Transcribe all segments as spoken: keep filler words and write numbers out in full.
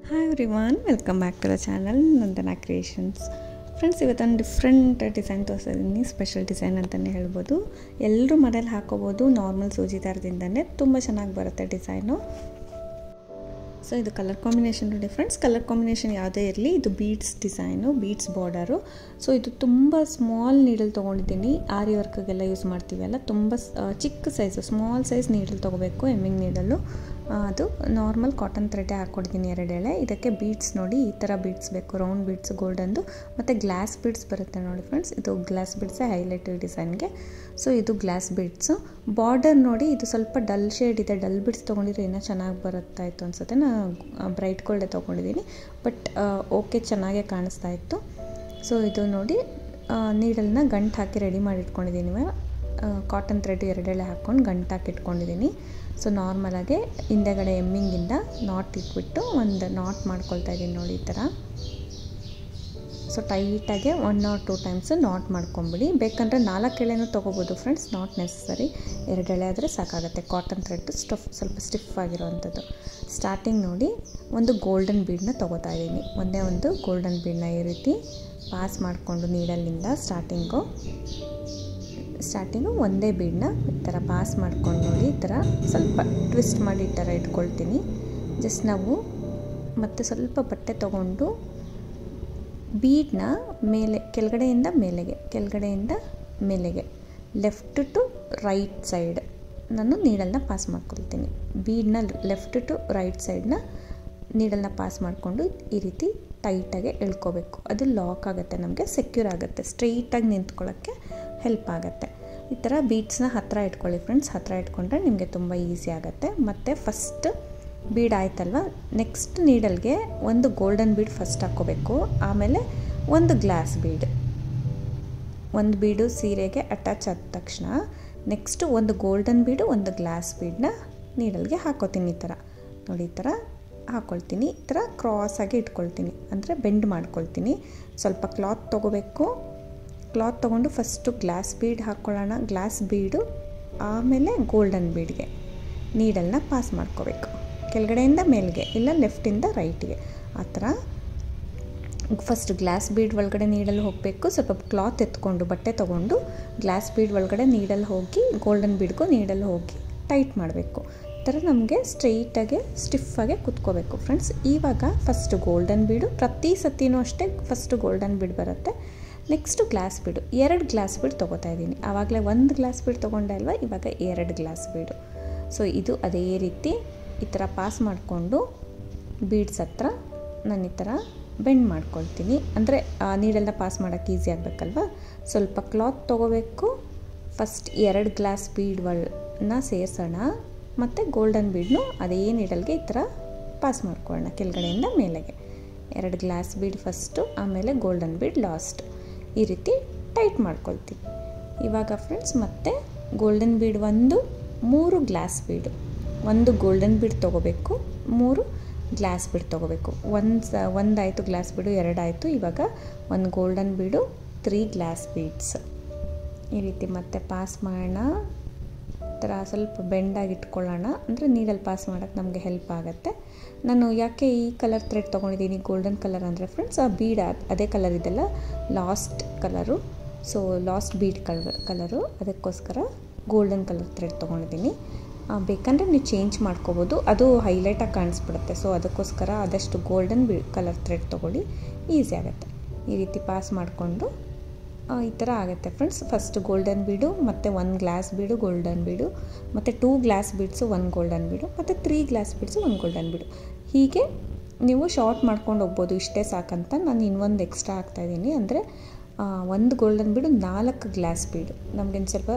Hi everyone, welcome back to the channel Nandana creations. Friends, ಇವತ್ತೊಂದು different design ತೋರಿಸಿದ್ದೀನಿ. Special design ಅಂತಲೇ ಹೇಳ್ಬೋದು. ಎಲ್ಲರೂ ಮನೇಲಿ ಹಾಕೋಬೋದು. ನಾರ್ಮಲ್ ಸೂಜಿ ದಾರದಿಂದನೇ ತುಂಬ ಚೆನ್ನಾಗಿ ಬರುತ್ತೆ ಡಿಸೈನು. ಸೊ ಇದು ಕಲರ್ ಕಾಂಬಿನೇಷನ್ ನೋಡಿ ಫ್ರೆಂಡ್ಸ್. ಕಲರ್ ಕಾಂಬಿನೇಷನ್ ಯಾವುದೇ ಇರಲಿ, ಇದು beads design, beads border. So ಇದು ತುಂಬ ಸ್ಮಾಲ್ ನೀಡಲ್ ತೊಗೊಂಡಿದ್ದೀನಿ. ಆರಿ ವರ್ಕ್ಗೆಲ್ಲ ಯೂಸ್ ಮಾಡ್ತೀವಲ್ಲ, ತುಂಬ ಚಿಕ್ಕ ಸೈಜು ಸ್ಮಾಲ್ ಸೈಜ್ ನೀಡಲ್ ತೊಗೋಬೇಕು. ಎಮ್ಮಿಂಗ್ ನೀಡಲ್ಲು ಅದು ನಾರ್ಮಲ್ ಕಾಟನ್ ಥ್ರೆಡ್ಡೇ ಹಾಕ್ಕೊಡ್ತೀನಿ ಎರಡು ಎಳೆ. ಇದಕ್ಕೆ ಬೀಡ್ಸ್ ನೋಡಿ ಈ ಥರ ಬೀಡ್ಸ್ ಬೇಕು, ರೌಂಡ್ ಬೀಡ್ಸ್ ಗೋಲ್ಡನ್ದು. ಮತ್ತು ಗ್ಲಾಸ್ ಬೀಡ್ಸ್ ಬರುತ್ತೆ ನೋಡಿ ಫ್ರೆಂಡ್ಸ್. ಇದು ಗ್ಲಾಸ್ ಬೀಡ್ಸೇ ಹೈಲೈಟ್ ಈ ಡಿಸೈನ್ಗೆ. ಸೊ ಇದು ಗ್ಲಾಸ್ ಬೀಡ್ಸು. ಬಾರ್ಡರ್ ನೋಡಿ, ಇದು ಸ್ವಲ್ಪ ಡಲ್ ಶೇಡ್ ಇದೆ. ಡಲ್ ಬೀಡ್ಸ್ ತೊಗೊಂಡಿದ್ರೆ ಇನ್ನೂ ಚೆನ್ನಾಗಿ ಬರುತ್ತಾ ಇತ್ತು ಅನಿಸುತ್ತೆ. ನಾನು ಬ್ರೈಟ್ ಗೋಲ್ಡೇ ತೊಗೊಂಡಿದ್ದೀನಿ, ಬಟ್ ಓಕೆ ಚೆನ್ನಾಗೇ ಕಾಣಿಸ್ತಾ ಇತ್ತು. ಸೊ ಇದು ನೋಡಿ, ನೀಡಲ್ನ ಗಂಟು ಹಾಕಿ ರೆಡಿ ಮಾಡಿ ಇಟ್ಕೊಂಡಿದ್ದೀನಿ. ಕಾಟನ್ ಥ್ರೆಡ್ ಎರಡೆಳೆ ಹಾಕ್ಕೊಂಡು ಗಂಟು ಹಾಕಿ ಇಟ್ಕೊಂಡಿದ್ದೀನಿ. ಸೊ ನಾರ್ಮಲಾಗೆ ಹಿಂದೆಗಡೆ ಎಮ್ಮಿಂಗಿಂದ ನಾಟ್ ಇಟ್ಬಿಟ್ಟು ಒಂದು ನಾಟ್ ಮಾಡ್ಕೊಳ್ತಾ ಇದ್ದೀನಿ ನೋಡಿ ಈ ಥರ. ಸೊ ಟೈಟಾಗೆ one or two times knot ಮಾಡ್ಕೊಂಬಿಡಿ. ಬೇಕಂದರೆ ನಾಲ್ಕು ಎಳೆನೂ ತೊಗೋಬೋದು ಫ್ರೆಂಡ್ಸ್, ನಾಟ್ ನೆಸಸರಿ. ಎರಡು ಎಳೆ ಆದರೆ ಸಾಕಾಗುತ್ತೆ. ಕಾಟನ್ ಥ್ರೆಡ್ ಸ್ಟಫ್ ಸ್ವಲ್ಪ ಸ್ಟಿಫ್ ಆಗಿರೋವಂಥದ್ದು. ಸ್ಟಾರ್ಟಿಂಗ್ ನೋಡಿ, ಒಂದು ಗೋಲ್ಡನ್ ಬೀಡನ್ನ ತೊಗೋತಾ ಇದ್ದೀನಿ. ಒಂದೇ ಒಂದು ಗೋಲ್ಡನ್ ಬೀಡನ್ನ ಈ ರೀತಿ ಪಾಸ್ ಮಾಡಿಕೊಂಡು ನೀಡಲ್ಲಿಂದ ಸ್ಟಾರ್ಟಿಂಗು ಸ್ಟಾರ್ಟಿಂಗು ಒಂದೇ ಬೀಡನ್ನ ಈ ಥರ ಪಾಸ್ ಮಾಡ್ಕೊಂಡು ನೋಡಿ ಈ ಥರ ಸ್ವಲ್ಪ ಟ್ವಿಸ್ಟ್ ಮಾಡಿ ಈ ಥರ ಇಟ್ಕೊಳ್ತೀನಿ. ಜಸ್ಟ್ ನಾವು ಮತ್ತೆ ಸ್ವಲ್ಪ ಬಟ್ಟೆ ತೊಗೊಂಡು ಬೀಡನ್ನ ಮೇಲೆ ಕೆಳಗಡೆಯಿಂದ ಮೇಲೆಗೆ ಕೆಳಗಡೆಯಿಂದ ಮೇಲೆಗೆ ಲೆಫ್ಟ್ ಟು ರೈಟ್ ಸೈಡ್ ನಾನು ನೀಡಲ್ನ ಪಾಸ್ ಮಾಡ್ಕೊಳ್ತೀನಿ. ಬೀಡನ್ನ ಲೆಫ್ಟ್ ಟು ರೈಟ್ ಸೈಡನ್ನ ನೀಡಲ್ನ ಪಾಸ್ ಮಾಡಿಕೊಂಡು ಈ ರೀತಿ ಟೈಟಾಗಿ ಎಳ್ಕೋಬೇಕು. ಅದು ಲಾಕ್ ಆಗುತ್ತೆ, ನಮಗೆ ಸೆಕ್ಯೂರ್ ಆಗುತ್ತೆ, ಸ್ಟ್ರೈಟಾಗಿ ನಿಂತ್ಕೊಳ್ಳೋಕ್ಕೆ ಹೆಲ್ಪ್ ಆಗುತ್ತೆ. ಈ ಥರ ಬೀಡ್ಸ್ನ ಹತ್ತಿರ ಇಟ್ಕೊಳ್ಳಿ ಫ್ರೆಂಡ್ಸ್. ಹತ್ತಿರ ಇಟ್ಕೊಂಡ್ರೆ ನಿಮಗೆ ತುಂಬ ಈಸಿ ಆಗುತ್ತೆ. ಮತ್ತು ಫಸ್ಟ್ ಬೀಡ್ ಆಯ್ತಲ್ವ, ನೆಕ್ಸ್ಟ್ ನೀಡಲ್ಗೆ ಒಂದು ಗೋಲ್ಡನ್ ಬೀಡ್ ಫಸ್ಟ್ ಹಾಕ್ಕೋಬೇಕು. ಆಮೇಲೆ ಒಂದು ಗ್ಲಾಸ್ ಬೀಡ್, ಒಂದು ಬೀಡು ಸೀರೆಗೆ ಅಟ್ಯಾಚ್ ಆದ ತಕ್ಷಣ ನೆಕ್ಸ್ಟು ಒಂದು ಗೋಲ್ಡನ್ ಬೀಡು ಒಂದು ಗ್ಲಾಸ್ ಬೀಡನ್ನ ನೀಡಲ್ಗೆ ಹಾಕೋತೀನಿ. ಈ ಥರ ನೋಡಿ, ಈ ಥರ ಹಾಕ್ಕೊಳ್ತೀನಿ. ಈ ಥರ ಕ್ರಾಸಾಗಿ ಇಟ್ಕೊಳ್ತೀನಿ, ಅಂದರೆ ಬೆಂಡ್ ಮಾಡ್ಕೊಳ್ತೀನಿ. ಸ್ವಲ್ಪ ಕ್ಲಾತ್ ತೊಗೋಬೇಕು. ಕ್ಲಾತ್ ತೊಗೊಂಡು ಫಸ್ಟು ಗ್ಲಾಸ್ ಬೀಡ್ ಹಾಕ್ಕೊಳ್ಳೋಣ. ಗ್ಲಾಸ್ ಬೀಡು ಆಮೇಲೆ ಗೋಲ್ಡನ್ ಬೀಡ್ಗೆ ನೀಡಲ್ನ ಪಾಸ್ ಮಾಡ್ಕೋಬೇಕು. ಕೆಳಗಡೆಯಿಂದ ಮೇಲ್ಗೆ ಇಲ್ಲ ಲೆಫ್ಟಿಂದ ರೈಟ್ಗೆ. ಆ ಥರ ಫಸ್ಟ್ ಗ್ಲಾಸ್ ಬೀಡ್ ಒಳಗಡೆ ನೀಡಲ್ ಹೋಗಬೇಕು. ಸ್ವಲ್ಪ ಕ್ಲಾತ್ ಎತ್ಕೊಂಡು ಬಟ್ಟೆ ತೊಗೊಂಡು ಗ್ಲಾಸ್ ಬೀಡ್ ಒಳಗಡೆ ನೀಡಲ್ ಹೋಗಿ ಗೋಲ್ಡನ್ ಬೀಡ್ಗೂ ನೀಡಲ್ ಹೋಗಿ ಟೈಟ್ ಮಾಡಬೇಕು. ಈ ಥರ ನಮಗೆ ಸ್ಟ್ರೈಟಾಗೆ ಸ್ಟಿಫಾಗೆ ಕುತ್ಕೋಬೇಕು ಫ್ರೆಂಡ್ಸ್. ಇವಾಗ ಫಸ್ಟು ಗೋಲ್ಡನ್ ಬೀಡು, ಪ್ರತಿ ಸತಿನೂ ಅಷ್ಟೇ ಫಸ್ಟು ಗೋಲ್ಡನ್ ಬೀಡ್ ಬರುತ್ತೆ. ನೆಕ್ಸ್ಟು ಗ್ಲಾಸ್ ಬೀಡು, ಎರಡು ಗ್ಲಾಸ್ ಬೀಡ್ ತೊಗೋತಾ ಇದ್ದೀನಿ. ಆವಾಗಲೇ ಒಂದು ಗ್ಲಾಸ್ ಬೀಡ್ ತೊಗೊಂಡೆ ಅಲ್ವಾ, ಇವಾಗ ಎರಡು ಗ್ಲಾಸ್ ಬೀಡು. ಸೊ ಇದು ಅದೇ ರೀತಿ ಈ ಥರ ಪಾಸ್ ಮಾಡಿಕೊಂಡು ಬೀಡ್ಸ್ ಹತ್ರ ನಾನು ಈ ಥರ ಬೆಂಡ್ ಮಾಡ್ಕೊಳ್ತೀನಿ. ಅಂದರೆ ನೀಡಲ್ನ ಪಾಸ್ ಮಾಡೋಕ್ಕೆ ಈಸಿ ಆಗಬೇಕಲ್ವ. ಸ್ವಲ್ಪ ಕ್ಲಾತ್ ತೊಗೋಬೇಕು. ಫಸ್ಟ್ ಎರಡು ಗ್ಲಾಸ್ ಬೀಡ್ ಒಳನ್ನ ಸೇರಿಸೋಣ. ಮತ್ತು ಗೋಲ್ಡನ್ ಬೀಡ್ನು ಅದೇ ನೀಡಲ್ಗೆ ಈ ಥರ ಪಾಸ್ ಮಾಡ್ಕೊಳ್ಳೋಣ ಕೆಳಗಡೆಯಿಂದ ಮೇಲೆಗೆ. ಎರಡು ಗ್ಲಾಸ್ ಬೀಡ್ ಫಸ್ಟು, ಆಮೇಲೆ ಗೋಲ್ಡನ್ ಬೀಡ್ ಲಾಸ್ಟ್. ಈ ರೀತಿ ಟೈಟ್ ಮಾಡ್ಕೊಳ್ತೀವಿ. ಇವಾಗ ಫ್ರೆಂಡ್ಸ್ ಮತ್ತೆ ಗೋಲ್ಡನ್ ಬೀಡ್ ಒಂದು, ಮೂರು ಗ್ಲಾಸ್ ಬೀಡು. ಒಂದು ಗೋಲ್ಡನ್ ಬೀಡ್ ತೊಗೋಬೇಕು, ಮೂರು ಗ್ಲಾಸ್ ಬೀಡ್ ತೊಗೋಬೇಕು. ಒಂದು ಸ ಒಂದಾಯಿತು ಗ್ಲಾಸ್ ಬೀಡು, ಎರಡಾಯಿತು. ಇವಾಗ ಒಂದು ಗೋಲ್ಡನ್ ಬೀಡು, ತ್ರೀ ಗ್ಲಾಸ್ ಬೀಡ್ಸ್. ಈ ರೀತಿ ಮತ್ತೆ ಪಾಸ್ ಮಾಡೋಣ. ಈ ಥರ ಸ್ವಲ್ಪ ಬೆಂಡಾಗಿ ಇಟ್ಕೊಳ್ಳೋಣ, ಅಂದರೆ ನೀಡಲ್ಲಿ ಪಾಸ್ ಮಾಡೋಕ್ಕೆ ನಮಗೆ ಹೆಲ್ಪ್ ಆಗುತ್ತೆ. ನಾನು ಯಾಕೆ ಈ ಕಲರ್ ಥ್ರೆಡ್ ತೊಗೊಂಡಿದ್ದೀನಿ ಗೋಲ್ಡನ್ ಕಲರ್ ಅಂದರೆ ಫ್ರೆಂಡ್ಸ್, ಆ ಬೀಡ್ ಅದೇ ಕಲರ್ ಇದೆಲ್ಲ last colour. So last bead colour colour ಅದಕ್ಕೋಸ್ಕರ ಗೋಲ್ಡನ್ ಕಲರ್ ಥ್ರೆಡ್ ತೊಗೊಂಡಿದ್ದೀನಿ. ಬೇಕಂದರೆ ನೀವು ಚೇಂಜ್ ಮಾಡ್ಕೋಬೋದು, ಅದು ಹೈಲೈಟಾಗಿ ಕಾಣಿಸ್ಬಿಡುತ್ತೆ. ಸೊ ಅದಕ್ಕೋಸ್ಕರ ಆದಷ್ಟು ಗೋಲ್ಡನ್ ಬೀಡ್ ಕಲರ್ ಥ್ರೆಡ್ ತೊಗೊಳ್ಳಿ, ಈಸಿ ಆಗುತ್ತೆ. ಈ ರೀತಿ ಪಾಸ್ ಮಾಡಿಕೊಂಡು ಈ ಥರ ಆಗುತ್ತೆ ಫ್ರೆಂಡ್ಸ್. ಫಸ್ಟ್ ಗೋಲ್ಡನ್ ಬೀಡು, ಮತ್ತು ಒಂದು ಗ್ಲಾಸ್ ಬೀಡು ಗೋಲ್ಡನ್ ಬೀಡು, ಮತ್ತು ಟೂ ಗ್ಲಾಸ್ ಬೀಡ್ಸು ಒಂದು ಗೋಲ್ಡನ್ ಬೀಡು, ಮತ್ತು ತ್ರೀ ಗ್ಲಾಸ್ ಬೀಡ್ಸು ಒಂದು ಗೋಲ್ಡನ್ ಬೀಡು. ಹೀಗೆ ನೀವು ಶಾರ್ಟ್ ಮಾಡ್ಕೊಂಡು ಹೋಗ್ಬೋದು. ಇಷ್ಟೇ ಸಾಕಂತ ನಾನು ಇನ್ನೊಂದು ಎಕ್ಸ್ಟ್ರಾ ಹಾಕ್ತಾಯಿದ್ದೀನಿ. ಅಂದರೆ ಒಂದು ಗೋಲ್ಡನ್ ಬೀಡು, ನಾಲ್ಕು ಗ್ಲಾಸ್ ಬೀಡು. ನಮಗೇನು ಸ್ವಲ್ಪ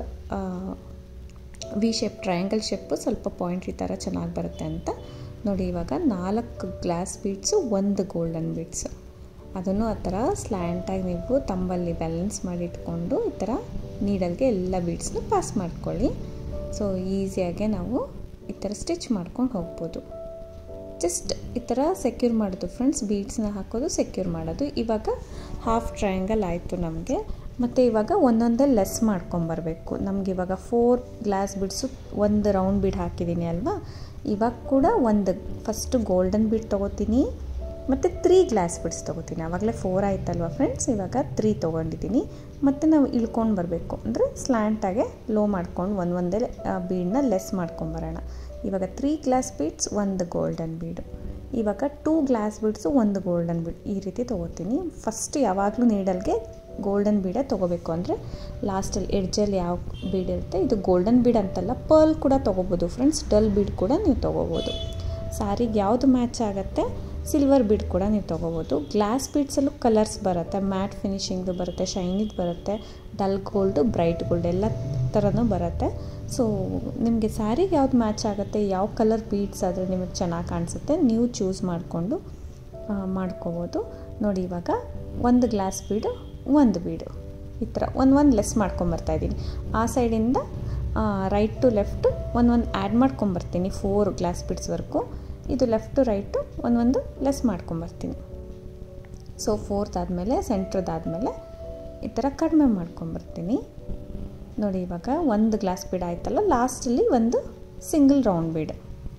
ವಿ ಶೇಪ್, ಟ್ರಯಾಂಗಲ್ ಶೇಪು ಸ್ವಲ್ಪ ಪಾಯಿಂಟ್ ಈ ಥರ ಚೆನ್ನಾಗಿ ಬರುತ್ತೆ ಅಂತ ನೋಡಿ. ಇವಾಗ ನಾಲ್ಕು ಗ್ಲಾಸ್ ಬೀಡ್ಸು, ಒಂದು ಗೋಲ್ಡನ್ ಬೀಡ್ಸು. ಅದನ್ನು ಆ ಥರ ಸ್ಲ್ಯಾಂಟಾಗಿ ನೀವು ತಂಬಲ್ಲಿ ಬ್ಯಾಲೆನ್ಸ್ ಮಾಡಿ ಇಟ್ಕೊಂಡು ಈ ಥರ ನೀಡಲ್ಗೆ ಎಲ್ಲ ಬೀಡ್ಸ್ನ ಪಾಸ್ ಮಾಡ್ಕೊಳ್ಳಿ. ಸೊ ಈಸಿಯಾಗೆ ನಾವು ಈ ಥರ ಸ್ಟಿಚ್ ಮಾಡ್ಕೊಂಡು ಹೋಗ್ಬೋದು. ಜಸ್ಟ್ ಈ ಥರ ಸೆಕ್ಯೂರ್ ಮಾಡೋದು ಫ್ರೆಂಡ್ಸ್, ಬೀಡ್ಸ್ನ ಹಾಕೋದು, ಸೆಕ್ಯೂರ್ ಮಾಡೋದು. ಇವಾಗ ಹಾಫ್ ಟ್ರಯಾಂಗಲ್ ಆಯಿತು ನಮಗೆ. ಮತ್ತು ಇವಾಗ ಒಂದೊಂದೇ ಲೆಸ್ ಮಾಡ್ಕೊಂಬರಬೇಕು. ನಮ್ಗೆ ಇವಾಗ ಫೋರ್ ಗ್ಲಾಸ್ ಬೀಡ್ಸು, ಒಂದು ರೌಂಡ್ ಬೀಡ್ ಹಾಕಿದ್ದೀನಿ ಅಲ್ವಾ. ಇವಾಗ ಕೂಡ ಒಂದು ಫಸ್ಟು ಗೋಲ್ಡನ್ ಬೀಡ್ ತೊಗೋತೀನಿ, ಮತ್ತು ತ್ರೀ ಗ್ಲಾಸ್ ಬೀಡ್ಸ್ ತೊಗೋತೀನಿ. ಆವಾಗಲೇ ಫೋರ್ ಆಯ್ತಲ್ವ ಫ್ರೆಂಡ್ಸ್, ಇವಾಗ ತ್ರೀ ತೊಗೊಂಡಿದ್ದೀನಿ. ಮತ್ತು ನಾವು ಇಳ್ಕೊಂಡು ಬರಬೇಕು, ಅಂದರೆ ಸ್ಲ್ಯಾಂಟಾಗೆ ಲೋ ಮಾಡ್ಕೊಂಡು ಒಂದು ಒಂದೇ ಬೀಡನ್ನ ಲೆಸ್ ಮಾಡ್ಕೊಂಬರೋಣ. ಇವಾಗ ತ್ರೀ ಗ್ಲಾಸ್ ಬೀಡ್ಸ್, ಒಂದು ಗೋಲ್ಡನ್ ಬೀಡು. ಇವಾಗ ಟೂ ಗ್ಲಾಸ್ ಬೀಡ್ಸು, ಒಂದು ಗೋಲ್ಡನ್ ಬೀಡ್, ಈ ರೀತಿ ತೊಗೋತೀನಿ. ಫಸ್ಟ್ ಯಾವಾಗಲೂ ನೀಡಲ್ಗೆ ಗೋಲ್ಡನ್ ಬೀಡೇ ತೊಗೋಬೇಕು, ಅಂದರೆ ಲಾಸ್ಟಲ್ಲಿ ಎಡ್ಜಲ್ಲಿ ಯಾವ ಬೀಡ್ ಇರುತ್ತೆ, ಇದು ಗೋಲ್ಡನ್ ಬೀಡ್ ಅಂತಲ್ಲ, ಪರ್ಲ್ ಕೂಡ ತೊಗೋಬೋದು ಫ್ರೆಂಡ್ಸ್, ಡಲ್ ಬೀಡ್ ಕೂಡ ನೀವು ತೊಗೋಬೋದು. ಸ್ಯಾರಿಗೆ ಯಾವುದು ಮ್ಯಾಚ್ ಆಗುತ್ತೆ ಸಿಲ್ವರ್ ಬೀಡ್ ಕೂಡ ನೀವು ತೊಗೋಬೋದು. ಗ್ಲಾಸ್ ಬೀಡ್ಸಲ್ಲೂ ಕಲರ್ಸ್ ಬರುತ್ತೆ, ಮ್ಯಾಟ್ ಫಿನಿಶಿಂಗ್ದು ಬರುತ್ತೆ, ಶೈನಿದು ಬರುತ್ತೆ, ಡಲ್ ಗೋಲ್ಡು, ಬ್ರೈಟ್ ಗೋಲ್ಡ್ ಎಲ್ಲ ಥರನೂ ಬರುತ್ತೆ. ಸೊ ನಿಮಗೆ ಸ್ಯಾರಿಗೆ ಯಾವ್ದು ಮ್ಯಾಚ್ ಆಗುತ್ತೆ, ಯಾವ ಕಲರ್ ಬೀಡ್ಸ್ ಆದರೆ ನಿಮಗೆ ಚೆನ್ನಾಗಿ ಕಾಣಿಸುತ್ತೆ ನೀವು ಚೂಸ್ ಮಾಡಿಕೊಂಡು ಮಾಡ್ಕೋಬೋದು. ನೋಡಿ ಇವಾಗ ಒಂದು ಗ್ಲಾಸ್ ಬೀಡು, ಒಂದು ಬೀಡು, ಈ ಥರ ಒಂದು ಒಂದು ಲೆಸ್ ಮಾಡ್ಕೊಂಬರ್ತಾಯಿದ್ದೀನಿ. ಆ ಸೈಡಿಂದ ರೈಟ್ ಟು ಲೆಫ್ಟು ಒಂದು ಒಂದು ಆ್ಯಡ್ ಮಾಡ್ಕೊಂಬರ್ತೀನಿ, ಫೋರ್ ಗ್ಲಾಸ್ ಬೀಡ್ಸ್ವರೆಗೂ. ಇದು ಲೆಫ್ಟು ರೈಟು ಒಂದೊಂದು ಲೆಸ್ ಮಾಡ್ಕೊಂಬರ್ತೀನಿ. ಸೊ ಫೋರ್ತ್ ಆದಮೇಲೆ ಸೆಂಟ್ರದಾದಮೇಲೆ ಈ ಥರ ಕಡಿಮೆ ಮಾಡ್ಕೊಂಬರ್ತೀನಿ. ನೋಡಿ ಇವಾಗ ಒಂದು ಗ್ಲಾಸ್ ಬೀಡ್ ಆಯ್ತಲ್ಲ, ಲಾಸ್ಟಲ್ಲಿ ಒಂದು ಸಿಂಗಲ್ ರೌಂಡ್ ಬೀಡ್.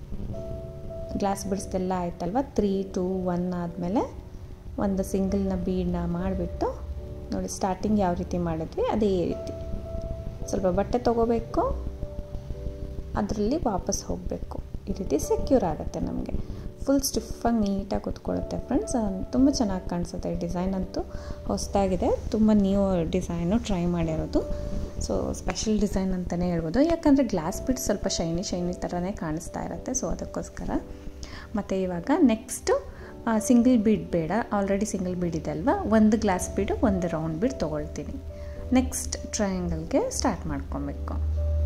ಗ್ಲಾಸ್ ಬೀಡ್ಸ್ದೆಲ್ಲ ಆಯ್ತಲ್ವ, ತ್ರೀ ಟೂ ಒನ್ ಆದಮೇಲೆ ಒಂದು ಸಿಂಗಲ್ನ ಬೀಡನ್ನ ಮಾಡಿಬಿಟ್ಟು ನೋಡಿ ಸ್ಟಾರ್ಟಿಂಗ್ ಯಾವ ರೀತಿ ಮಾಡಿದ್ವಿ ಅದೇ ರೀತಿ ಸ್ವಲ್ಪ ಬಟ್ಟೆ ತೊಗೋಬೇಕು, ಅದರಲ್ಲಿ ವಾಪಸ್ ಹೋಗಬೇಕು. ಈ ರೀತಿ ಸೆಕ್ಯೂರ್ ಆಗುತ್ತೆ, ನಮಗೆ ಫುಲ್ ಸ್ಟಿಫಾಗಿ ನೀಟಾಗಿ ಕೂತ್ಕೊಳ್ಳುತ್ತೆ ಫ್ರೆಂಡ್ಸ್. ತುಂಬ ಚೆನ್ನಾಗಿ ಕಾಣಿಸುತ್ತೆ. ಈ ಡಿಸೈನ್ ಅಂತೂ ಹೊಸದಾಗಿದೆ, ತುಂಬ ನ್ಯೂ ಡಿಸೈನು ಟ್ರೈ ಮಾಡಿರೋದು. ಸೊ ಸ್ಪೆಷಲ್ ಡಿಸೈನ್ ಅಂತಲೇ ಹೇಳ್ಬೋದು, ಯಾಕಂದರೆ ಗ್ಲಾಸ್ ಬೀಡ್ ಸ್ವಲ್ಪ ಶೈನಿ ಶೈನಿ ಥರನೇ ಕಾಣಿಸ್ತಾ ಇರುತ್ತೆ, ಸೊ ಅದಕ್ಕೋಸ್ಕರ. ಮತ್ತು ಇವಾಗ ನೆಕ್ಸ್ಟು ಸಿಂಗಲ್ ಬೀಡ್ ಬೇಡ, ಆಲ್ರೆಡಿ ಸಿಂಗಲ್ ಬೀಡ್ ಇದೆ ಅಲ್ವಾ, ಒಂದು ಗ್ಲಾಸ್ ಬೀಡು, ಒಂದು ರೌಂಡ್ ಬೀಡ್ ತೊಗೊಳ್ತೀನಿ. ನೆಕ್ಸ್ಟ್ ಟ್ರಯಾಂಗಲ್ಗೆ ಸ್ಟಾರ್ಟ್ ಮಾಡ್ಕೊಬೇಕು.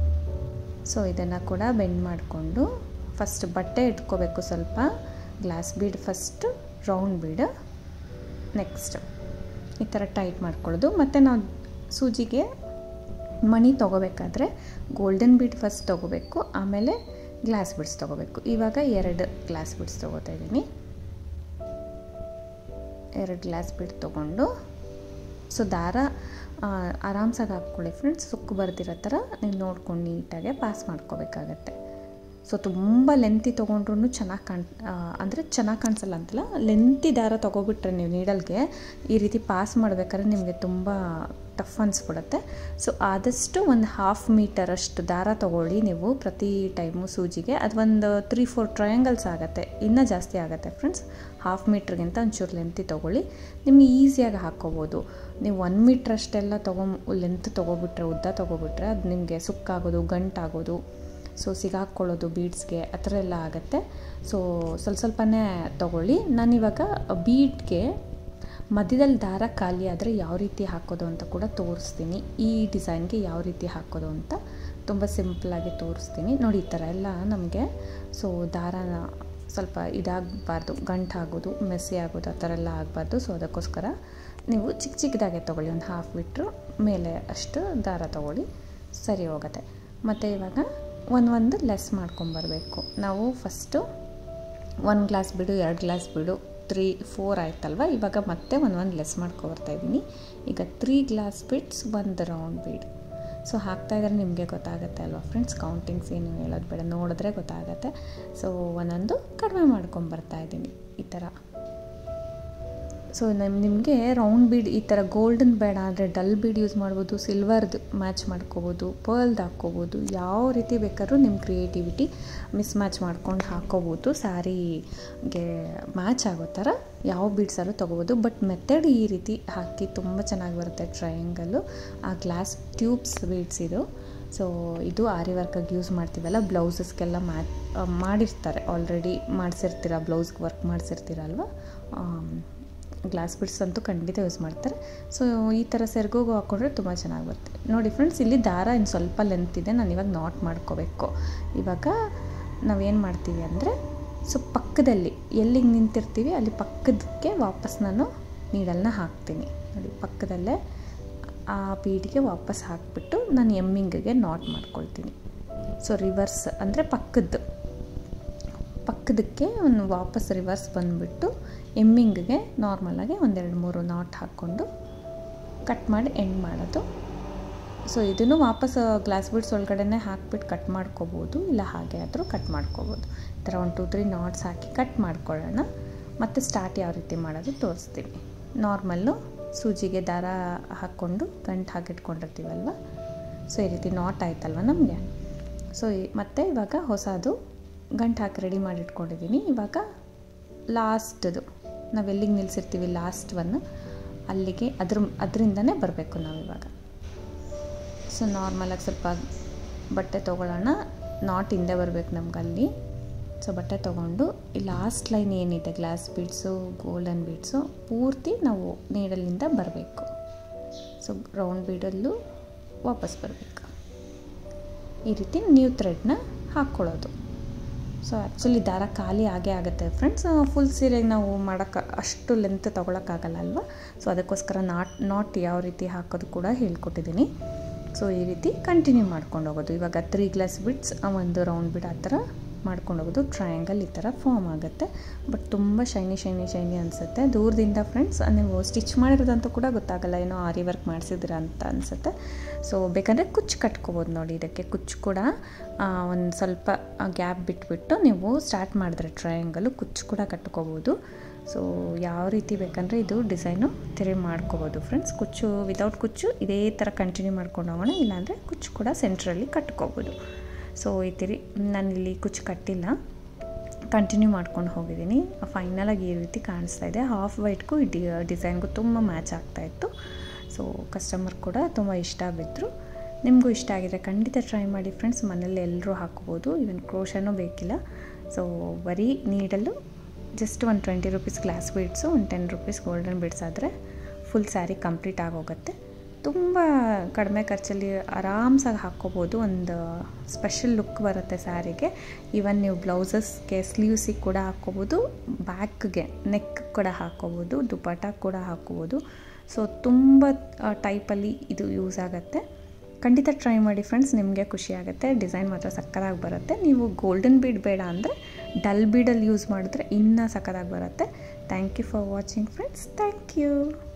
ಸೊ ಇದನ್ನು ಕೂಡ ಬೆಂಡ್ ಮಾಡಿಕೊಂಡು ಫಸ್ಟ್ ಬಟ್ಟೆ ಇಟ್ಕೋಬೇಕು, ಸ್ವಲ್ಪ glass bead first, round bead next ಈ ಥರ ಟೈಟ್ ಮಾಡ್ಕೊಳ್ಳೋದು. ಮತ್ತು ನಾವು ಸೂಜಿಗೆ ಮಣಿ ತೊಗೋಬೇಕಾದ್ರೆ ಗೋಲ್ಡನ್ ಬೀಡ್ ಫಸ್ಟ್ ತೊಗೋಬೇಕು, ಆಮೇಲೆ ಗ್ಲಾಸ್ ಬೀಡ್ಸ್ ತೊಗೋಬೇಕು. ಇವಾಗ ಎರಡು ಗ್ಲಾಸ್ ಬೀಡ್ಸ್ ತೊಗೋತಾ ಇದ್ದೀನಿ. ಎರಡು ಗ್ಲಾಸ್ ಬೀಡ್ ತೊಗೊಂಡು ಸೊ ದಾರ ಆರಾಮ್ಸಾಗಿ ಹಾಕ್ಕೊಳ್ಳಿ ಫ್ರೆಂಡ್ಸ್, ಸುಕ್ಕು ಬರ್ದಿರೋ ಥರ ನೀವು ನೋಡ್ಕೊಂಡು ನೀಟಾಗೆ ಪಾಸ್ ಮಾಡ್ಕೋಬೇಕಾಗತ್ತೆ. ಸೊ ತುಂಬ ಲೆಂತಿ ತೊಗೊಂಡ್ರೂ ಚೆನ್ನಾಗಿ ಕಾಣ್ ಅಂದರೆ ಚೆನ್ನಾಗಿ ಕಾಣಿಸಲ್ಲ ಅಂತಲ್ಲ, ಲೆಂತಿ ದಾರ ತೊಗೊಬಿಟ್ರೆ ನೀವು ನೀಡಲ್ಗೆ ಈ ರೀತಿ ಪಾಸ್ ಮಾಡಬೇಕಾದ್ರೆ ನಿಮಗೆ ತುಂಬ ಟಫ್ ಅನಿಸ್ಬಿಡುತ್ತೆ. ಸೊ ಆದಷ್ಟು ಒಂದು ಹಾಫ್ ಮೀಟರಷ್ಟು ದಾರ ತೊಗೊಳ್ಳಿ ನೀವು ಪ್ರತಿ ಟೈಮು ಸೂಜಿಗೆ. ಅದು ಒಂದು ತ್ರೀ ಫೋರ್ ಟ್ರಯಾಂಗಲ್ಸ್ ಆಗುತ್ತೆ, ಇನ್ನೂ ಜಾಸ್ತಿ ಆಗುತ್ತೆ ಫ್ರೆಂಡ್ಸ್. ಹಾಫ್ ಮೀಟ್ರಿಗಿಂತ ಒಂಚೂರು ಲೆಂತಿ ತೊಗೊಳ್ಳಿ, ನಿಮಗೆ ಈಸಿಯಾಗಿ ಹಾಕ್ಕೋಬೋದು. ನೀವು ಒನ್ ಮೀಟ್ರಷ್ಟೆಲ್ಲ ತೊಗೊ ಲೆಂತ್ ತೊಗೊಬಿಟ್ರೆ, ಉದ್ದ ತೊಗೊಬಿಟ್ರೆ ಅದು ನಿಮಗೆ ಸುಕ್ಕಾಗೋದು, ಗಂಟಾಗೋದು, ಸೊ ಸಿಗಾಕ್ಕೊಳ್ಳೋದು ಬೀಡ್ಸ್ಗೆ ಆ ಥರ ಎಲ್ಲ ಆಗುತ್ತೆ. ಸೊ ಸ್ವಲ್ಪ ಸ್ವಲ್ಪನೇ ತೊಗೊಳ್ಳಿ. ನಾನಿವಾಗ ಬೀಡ್ಗೆ ಮಧ್ಯದಲ್ಲಿ ದಾರ ಖಾಲಿ ಆದರೆ ಯಾವ ರೀತಿ ಹಾಕೋದು ಅಂತ ಕೂಡ ತೋರಿಸ್ತೀನಿ. ಈ ಡಿಸೈನ್ಗೆ ಯಾವ ರೀತಿ ಹಾಕೋದು ಅಂತ ತುಂಬ ಸಿಂಪಲಾಗಿ ತೋರಿಸ್ತೀನಿ. ನೋಡಿ ಈ ಥರ ಎಲ್ಲ ನಮಗೆ ಸೊ ದಾರನ ಸ್ವಲ್ಪ ಇದಾಗಬಾರ್ದು, ಗಂಟಾಗೋದು, ಮೆಸ್ಸಿ ಆಗೋದು ಆ ಥರ ಎಲ್ಲ ಆಗಬಾರ್ದು. ಸೊ ಅದಕ್ಕೋಸ್ಕರ ನೀವು ಚಿಕ್ಕ ಚಿಕ್ಕದಾಗೆ ತೊಗೊಳ್ಳಿ, ಒಂದು ಹಾಫ್ ಮೀಟ್ರು ಮೇಲೆ ಅಷ್ಟು ದಾರ ತೊಗೊಳ್ಳಿ, ಸರಿ ಹೋಗುತ್ತೆ. ಮತ್ತು ಇವಾಗ ಒಂದು ಒಂದು ಲೆಸ್ ಮಾಡ್ಕೊಂಬರಬೇಕು. ನಾವು ಫಸ್ಟು ಒಂದು ಗ್ಲಾಸ್ ಬಿಡು, ಎರಡು ಗ್ಲಾಸ್ ಬಿಡು, ತ್ರೀ ಫೋರ್ ಆಯ್ತಲ್ವ, ಇವಾಗ ಮತ್ತೆ ಒಂದು ಒಂದು ಲೆಸ್ ಮಾಡ್ಕೊಬರ್ತಾಯಿದ್ದೀನಿ. ಈಗ ತ್ರೀ ಗ್ಲಾಸ್ ಬಿಡ್ಸ್, ಒಂದು ರೌಂಡ್ ಬೀಡ್. ಸೊ ಹಾಕ್ತಾಯಿದ್ರೆ ನಿಮಗೆ ಗೊತ್ತಾಗುತ್ತೆ ಅಲ್ವಾ ಫ್ರೆಂಡ್ಸ್, ಕೌಂಟಿಂಗ್ಸ್ ಏನು ಹೇಳೋದು ಬೇಡ, ನೋಡಿದ್ರೆ ಗೊತ್ತಾಗುತ್ತೆ. ಸೊ ಒಂದೊಂದು ಕಡಿಮೆ ಮಾಡ್ಕೊಂಬರ್ತಾಯಿದ್ದೀನಿ ಈ ಥರ. ಸೊ ನಮ್ಮ ನಿಮಗೆ ರೌಂಡ್ ಬೀಡ್ ಈ ಥರ ಗೋಲ್ಡನ್ ಬೇಡ ಅಂದರೆ ಡಲ್ ಬೀಡ್ ಯೂಸ್ ಮಾಡ್ಬೋದು, ಸಿಲ್ವರ್ದು ಮ್ಯಾಚ್ ಮಾಡ್ಕೋಬೋದು, ಪರ್ಲ್ದು ಹಾಕ್ಕೋಬೋದು, ಯಾವ ರೀತಿ ಬೇಕಾದ್ರೂ ನಿಮ್ಮ ಕ್ರಿಯೇಟಿವಿಟಿ ಮಿಸ್ ಮ್ಯಾಚ್ ಮಾಡ್ಕೊಂಡು ಹಾಕ್ಕೋಬೋದು. ಸ್ಯಾರಿಗೆ ಮ್ಯಾಚ್ ಆಗೋ ಥರ ಯಾವ ಬೀಡ್ಸಾರು ತೊಗೋಬೋದು. ಬಟ್ ಮೆಥಡ್ ಈ ರೀತಿ ಹಾಕಿ ತುಂಬ ಚೆನ್ನಾಗಿ ಬರುತ್ತೆ ಟ್ರಯಾಂಗಲ್ಲು. ಆ ಗ್ಲಾಸ್ ಟ್ಯೂಬ್ಸ್ ಬೀಡ್ಸ್ ಇದು. ಸೊ ಇದು ಆರಿ ವರ್ಕಾಗಿ ಯೂಸ್ ಮಾಡ್ತೀವಲ್ಲ, ಬ್ಲೌಸಸ್ಗೆಲ್ಲ ಮ್ಯಾಚ್ ಮಾಡಿರ್ತಾರೆ, ಆಲ್ರೆಡಿ ಮಾಡಿಸಿರ್ತೀರ, ಬ್ಲೌಸ್ಗೆ ವರ್ಕ್ ಮಾಡಿಸಿರ್ತೀರ ಅಲ್ವಾ, ಗ್ಲಾಸ್ ಬೀಡ್ಸ್ ಅಂತೂ ಖಂಡಿತ ಯೂಸ್ ಮಾಡ್ತಾರೆ. ಸೊ ಈ ಥರ ಸೆರಗೋಗು ಹಾಕ್ಕೊಂಡ್ರೆ ತುಂಬ ಚೆನ್ನಾಗಿ ಬರುತ್ತೆ. ನೋಡಿ ಫ್ರೆಂಡ್ಸ್, ಇಲ್ಲಿ ದಾರ ಇನ್ನು ಸ್ವಲ್ಪ ಲೆಂತ್ ಇದೆ, ನಾನು ಇವಾಗ ನಾಟ್ ಮಾಡ್ಕೋಬೇಕು. ಇವಾಗ ನಾವೇನು ಮಾಡ್ತೀವಿ ಅಂದರೆ ಸೊ ಪಕ್ಕದಲ್ಲಿ ಎಲ್ಲಿಗೆ ನಿಂತಿರ್ತೀವಿ ಅಲ್ಲಿ ಪಕ್ಕದಕ್ಕೆ ವಾಪಸ್ ನಾನು ನೀಡಲ್ನ ಹಾಕ್ತೀನಿ. ನೋಡಿ ಪಕ್ಕದಲ್ಲೇ ಆ ಬೀಡಿಗೆ ವಾಪಸ್ ಹಾಕಿಬಿಟ್ಟು ನಾನು ಎಮ್ಮಿಂಗಿಗೆ ನಾಟ್ ಮಾಡ್ಕೊಳ್ತೀನಿ. ಸೊ ರಿವರ್ಸ್ ಅಂದರೆ ಪಕ್ಕದ್ದು ಪಕ್ಕದಕ್ಕೆ ಒಂದು ವಾಪಸ್ ರಿವರ್ಸ್ ಬಂದುಬಿಟ್ಟು ಎಮ್ಮಿಂಗಿಗೆ ನಾರ್ಮಲಾಗಿ ಒಂದೆರಡು ಮೂರು ನಾಟ್ ಹಾಕ್ಕೊಂಡು ಕಟ್ ಮಾಡಿ ಎಂಡ್ ಮಾಡೋದು. ಸೊ ಇದನ್ನು ವಾಪಸ್ ಗ್ಲಾಸ್ ಬೀಡ್ಸ್ ಒಳಗಡೆ ಹಾಕ್ಬಿಟ್ಟು ಕಟ್ ಮಾಡ್ಕೋಬೋದು, ಇಲ್ಲ ಹಾಗೆ ಆದರೂ ಕಟ್ ಮಾಡ್ಕೋಬೋದು. ಈ ಥರ ಒಂದು ಟು ತ್ರೀ ನಾಟ್ಸ್ ಹಾಕಿ ಕಟ್ ಮಾಡ್ಕೊಳ್ಳೋಣ. ಮತ್ತು ಸ್ಟಾರ್ಟ್ ಯಾವ ರೀತಿ ಮಾಡೋದು ತೋರಿಸ್ತೀನಿ. ನಾರ್ಮಲ್ಲು ಸೂಜಿಗೆ ದಾರ ಹಾಕ್ಕೊಂಡು ಗಂಟು ಹಾಕಿಟ್ಕೊಂಡಿರ್ತೀವಲ್ವ, ಸೊ ಈ ರೀತಿ ನಾಟ್ ಆಯ್ತಲ್ವ ನಮಗೆ. ಸೊ ಮತ್ತು ಇವಾಗ ಹೊಸದು ಗಂಟು ಹಾಕಿ ರೆಡಿ ಮಾಡಿ ಇಟ್ಕೊಂಡಿದ್ದೀನಿ. ಇವಾಗ ಲಾಸ್ಟ್ದು ನಾವು ಎಲ್ಲಿಗೆ ನಿಲ್ಲಿಸಿರ್ತೀವಿ ಲಾಸ್ಟ್ ಒನ್ ಅಲ್ಲಿಗೆ ಅದ್ರ ಅದರಿಂದನೇ ಬರಬೇಕು ನಾವು ಇವಾಗ. ಸೊ ನಾರ್ಮಲಾಗಿ ಸ್ವಲ್ಪ ಬಟ್ಟೆ ತೊಗೊಳ್ಳೋಣ, ನಾಟ್ ಹಿಂದೆ ಬರಬೇಕು ನಮ್ಗೆ ಅಲ್ಲಿ. ಸೊ ಬಟ್ಟೆ ತೊಗೊಂಡು ಈ ಲಾಸ್ಟ್ ಲೈನ್ ಏನಿದೆ ಗ್ಲಾಸ್ ಬೀಡ್ಸು ಗೋಲ್ಡನ್ ಬೀಡ್ಸು ಪೂರ್ತಿ ನಾವು ನೀಡಲಿಂದ ಬರಬೇಕು. ಸೊ ರೌಂಡ್ ಬೀಡಲ್ಲೂ ವಾಪಸ್ ಬರಬೇಕು. ಈ ರೀತಿ ನ್ಯೂ ಥ್ರೆಡ್ನ ಹಾಕ್ಕೊಳ್ಳೋದು. ಸೊ ಆ್ಯಕ್ಚುಲಿ ದಾರ ಖಾಲಿ ಆಗೇ ಆಗುತ್ತೆ ಫ್ರೆಂಡ್ಸ್. ಫುಲ್ ಸೀರೆಗೆ ನಾವು ಮಾಡೋಕ್ಕೆ ಅಷ್ಟು ಲೆಂತ್ ತೊಗೊಳಕ್ಕಾಗಲ್ಲ ಅಲ್ವಾ. ಸೊ ಅದಕ್ಕೋಸ್ಕರ ನಾಟ್ ನಾಟ್ ಯಾವ ರೀತಿ ಹಾಕೋದು ಕೂಡ ಹೇಳ್ಕೊಟ್ಟಿದ್ದೀನಿ. ಸೊ ಈ ರೀತಿ ಕಂಟಿನ್ಯೂ ಮಾಡ್ಕೊಂಡು ಹೋಗೋದು. ಇವಾಗ ತ್ರೀ ಗ್ಲಾಸ್ ಬಿಡ್ಸ್ ಒಂದು ರೌಂಡ್ ಬಿಡ್ ಆ ಥರ ಮಾಡ್ಕೊಂಡು ಹೋಗೋದು. ಟ್ರಯಾಂಗಲ್ ಈ ಥರ ಫಾರ್ಮ್ ಆಗುತ್ತೆ. ಬಟ್ ತುಂಬ ಶೈನಿ ಶೈನಿ ಶೈನಿ ಅನಿಸುತ್ತೆ ದೂರದಿಂದ ಫ್ರೆಂಡ್ಸ್. ನೀವು ಸ್ಟಿಚ್ ಮಾಡಿರೋದಂತೂ ಕೂಡ ಗೊತ್ತಾಗಲ್ಲ, ಏನೋ ಆರಿ ವರ್ಕ್ ಮಾಡಿಸಿದ್ರ ಅಂತ ಅನಿಸುತ್ತೆ. ಸೊ ಬೇಕಂದರೆ ಕುಚ್ಚು ಕಟ್ಕೋಬೋದು ನೋಡಿ. ಇದಕ್ಕೆ ಕುಚ್ಚು ಕೂಡ ಒಂದು ಸ್ವಲ್ಪ ಗ್ಯಾಪ್ ಬಿಟ್ಬಿಟ್ಟು ನೀವು ಸ್ಟಾರ್ಟ್ ಮಾಡಿದ್ರೆ ಟ್ರಯಾಂಗಲು ಕುಚ್ಚು ಕೂಡ ಕಟ್ಕೋಬೋದು. ಸೊ ಯಾವ ರೀತಿ ಬೇಕಂದರೆ ಇದು ಡಿಸೈನು ತಿರುಗಿ ಮಾಡ್ಕೋಬೋದು ಫ್ರೆಂಡ್ಸ್. ಕುಚ್ಚು ವಿತೌಟ್ ಕುಚ್ಚು ಇದೇ ಥರ ಕಂಟಿನ್ಯೂ ಮಾಡ್ಕೊಂಡು ಹೋಗೋಣ, ಇಲ್ಲಾಂದರೆ ಕುಚ್ಚು ಕೂಡ ಸೆಂಟ್ರಲ್ಲಿ ಕಟ್ಕೋಬೋದು. ಸೊ ಈ ತಿರಿ ನಾನಿಲ್ಲಿ ಕುಚ್ಚು ಕಟ್ಟಿಲ್ಲ, ಕಂಟಿನ್ಯೂ ಮಾಡ್ಕೊಂಡು ಹೋಗಿದ್ದೀನಿ. ಫೈನಲಾಗಿ ಈ ರೀತಿ ಕಾಣಿಸ್ತಾ ಇದೆ. ಹಾಫ್ ವೈಟ್ಗೂ ಈ ಡಿ ಡಿಸೈನ್ಗೂ ತುಂಬ ಮ್ಯಾಚ್ ಆಗ್ತಾಯಿತ್ತು. ಸೊ ಕಸ್ಟಮರ್ ಕೂಡ ತುಂಬ ಇಷ್ಟ ಬಿದ್ದರು. ನಿಮಗೂ ಇಷ್ಟ ಆಗಿದ್ರೆ ಖಂಡಿತ ಟ್ರೈ ಮಾಡಿ ಫ್ರೆಂಡ್ಸ್. ಮನೇಲಿ ಎಲ್ಲರೂ ಹಾಕ್ಬೋದು, ಈವನ್ ಕ್ರೋಶನೂ ಬೇಕಿಲ್ಲ. ಸೊ ಬರೀ ನೀಡಲು ಜಸ್ಟ್ ಒಂದು ಟ್ವೆಂಟಿ ರುಪೀಸ್ ಗ್ಲಾಸ್ ಬೀಡ್ಸು, ಒಂದು ಟೆನ್ ರುಪೀಸ್ ಗೋಲ್ಡನ್ ಬೀಡ್ಸ್ ಆದರೆ ಫುಲ್ ಸ್ಯಾರಿ ಕಂಪ್ಲೀಟ್ ಆಗೋಗುತ್ತೆ. ತುಂಬ ಕಡಿಮೆ ಖರ್ಚಲ್ಲಿ ಆರಾಮ್ಸಾಗಿ ಹಾಕ್ಕೋಬೋದು. ಒಂದು ಸ್ಪೆಷಲ್ ಲುಕ್ ಬರುತ್ತೆ ಸ್ಯಾರಿಗೆ. ಈವನ್ ನೀವು ಬ್ಲೌಸಸ್ಗೆ ಸ್ಲೀವ್ಸಿಗೆ ಕೂಡ ಹಾಕ್ಕೋಬೋದು, ಬ್ಯಾಕ್ಗೆ ನೆಕ್ ಕೂಡ ಹಾಕ್ಕೋಬೋದು, ದುಪಟ್ಟ ಕೂಡ ಹಾಕ್ಕೋಬೋದು. ಸೊ ತುಂಬ ಟೈಪಲ್ಲಿ ಇದು ಯೂಸ್ ಆಗುತ್ತೆ. ಖಂಡಿತ ಟ್ರೈ ಮಾಡಿ ಫ್ರೆಂಡ್ಸ್, ನಿಮಗೆ ಖುಷಿ ಆಗುತ್ತೆ. ಡಿಸೈನ್ ಮಾತ್ರ ಸಕ್ಕತ್ತಾಗಿ ಬರುತ್ತೆ. ನೀವು ಗೋಲ್ಡನ್ ಬೀಡ್ ಬೇಡ ಅಂದರೆ ಡಲ್ ಬೀಡಲ್ಲಿ ಯೂಸ್ ಮಾಡಿದ್ರೆ ಇನ್ನೂ ಸಕ್ಕತ್ತಾಗಿ ಬರುತ್ತೆ. Thank you for watching friends. Thank you.